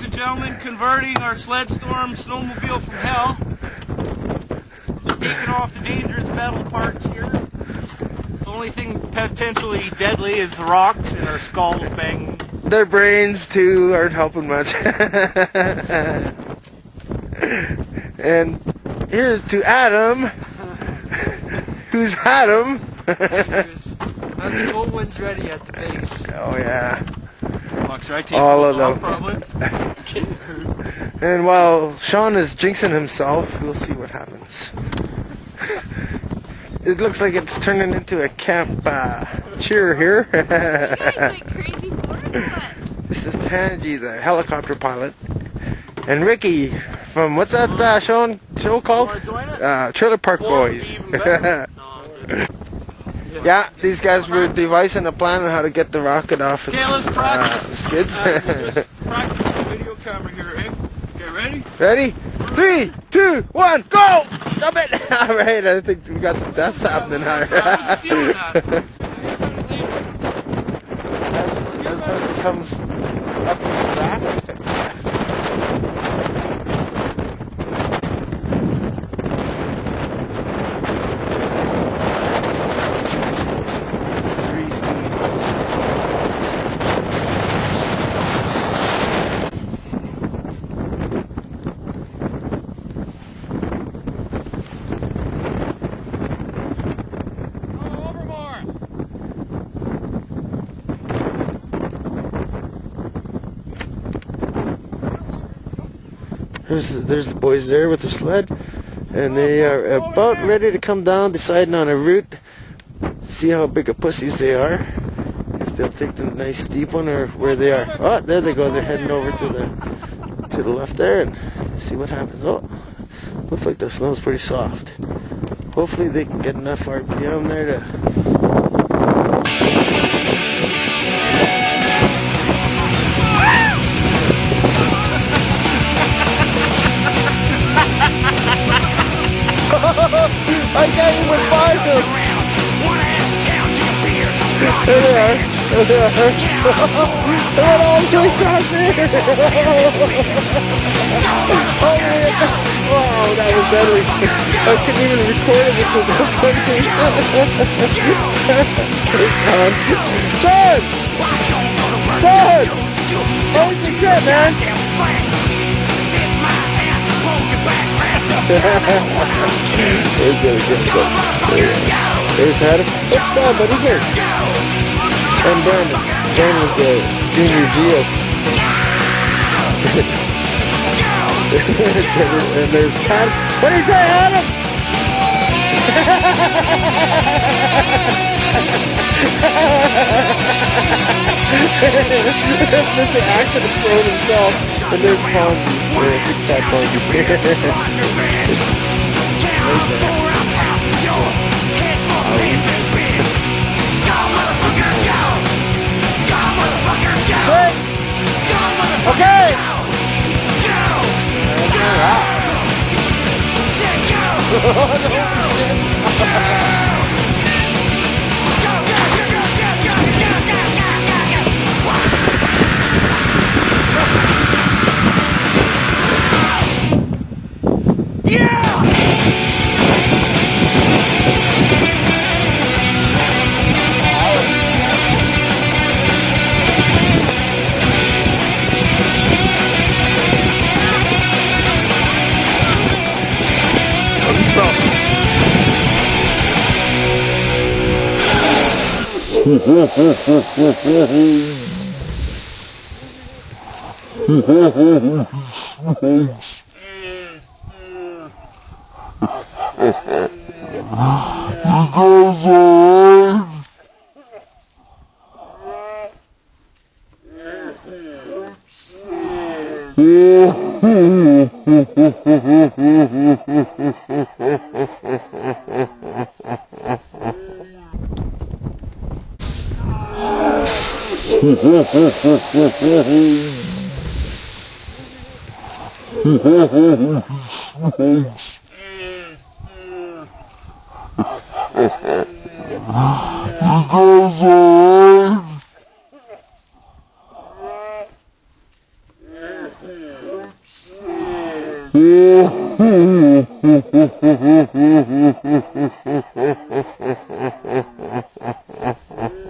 and gentlemen, converting our sled storm snowmobile from hell. Just taking off the dangerous metal parts here. The only thing potentially deadly is the rocks and our skulls banging. Their brains too aren't helping much. And here's to Adam, who's Adam. The old one's ready at the base. Oh yeah. Should I take all of them. Probably? And while Sean is jinxing himself, we'll see what happens. It looks like it's turning into a camp cheer here. You guys went crazy for it, but... This is Tanji, the helicopter pilot, and Ricky from what's that show called? Trailer Park Boys. Yeah, these guys were devising a plan on how to get the rocket off its skids. Practice the video camera here, eh? Okay, ready? Ready? 3, 2, 1, go! Stop it! Alright, I think we got some deaths happening here. As person comes up from the back. There's the boys there with their sled, and they are about ready to come down, deciding on a route, see how big of pussies they are, if they'll take the nice steep one or where they are. Oh, there they go, they're heading over to the left there, and see what happens. Oh, looks like the snow's pretty soft. Hopefully they can get enough RPM there to... I can't even find them! There they are! There they are! They went all the way across there! Oh, that was deadly! I couldn't even record it, this was so funny! Sean! Sean! How was your trip, man? There's the good stuff. There's Adam. What's up, buddy? Who's here? And Brandon. Brandon's the junior Geo. And there's Adam. What do you say, Adam? Mr. Accident throwing himself. And there's Ponzi. It's that Ponzi. Okay! Yeah.